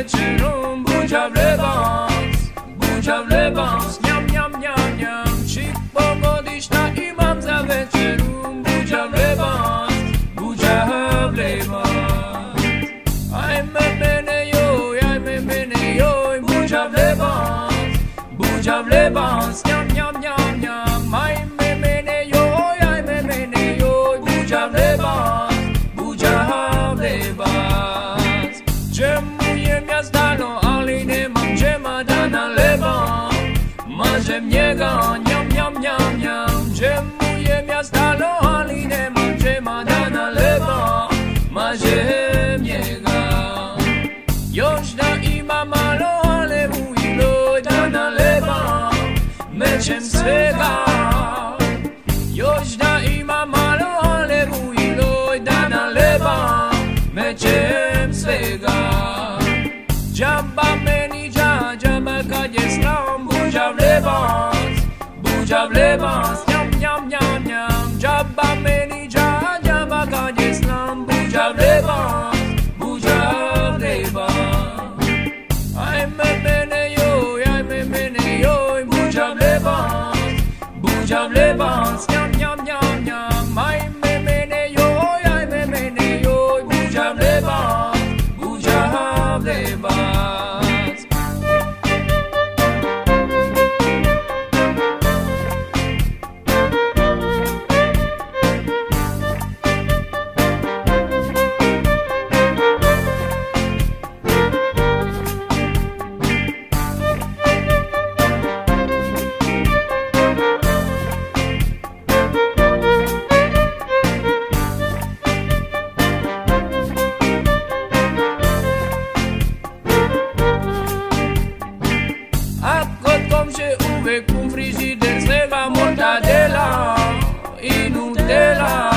wieczorem, budzia w lewans, niam, niam, niam, niam. Chick pogodisz na imam za wieczorem, budzia w lewans. Ay me mene yo, budzia w lewans, niam, niam, niam, niam. Ay me mene yo, budzia w lewans. Dżemuję miastano, ale nie mam dżema na lewo. Marzem niego, niam, niam, niam, niam. Dżemuję miastano, ale nie mam dżema na lewo. Marzem niego. Już na ima malo, ale mój loj na lewo. Meczem swego. Już na ima malo, ale mój loj na lewo. Meczem swego. Jabba meni jabba kajes nam, budzia w lewans, niam, niam, niam, niam. Jabba meni jabba kajes nam, budzia w lewans. Ay me mene yo, budzia w lewans, niam, niam, niam, niam. Ay me mene yo, budzia w lewans. Cum frigider svega mortadela i Nutella.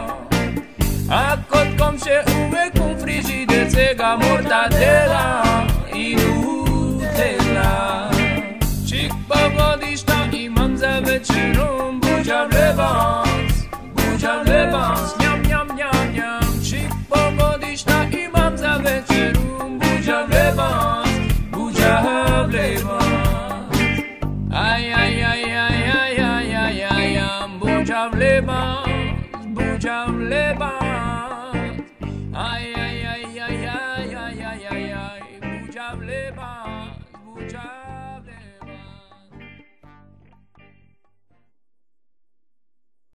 Acot com se uve cum frigider svega mortadela i Nutella. Chick pogodisz na imam za wieczorem, budzia w lewans, niam, niam, niam, niam. Chick pogodisz na imam za wieczorem, budzia w lewans. Ay, ay, ay, ay, ay, ay, ay, ay, budzia w lewans. Ay, ay, ay, ay, ay, ay, ay, ay, ay, budzia w lewans, budzia.